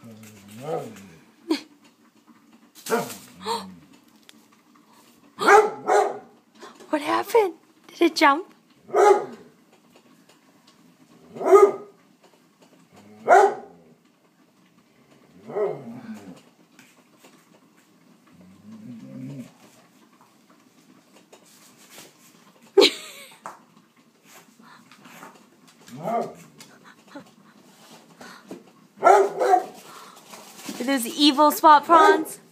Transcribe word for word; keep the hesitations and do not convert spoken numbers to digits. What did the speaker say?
What happened? Did it jump? Are those evil spot prawns?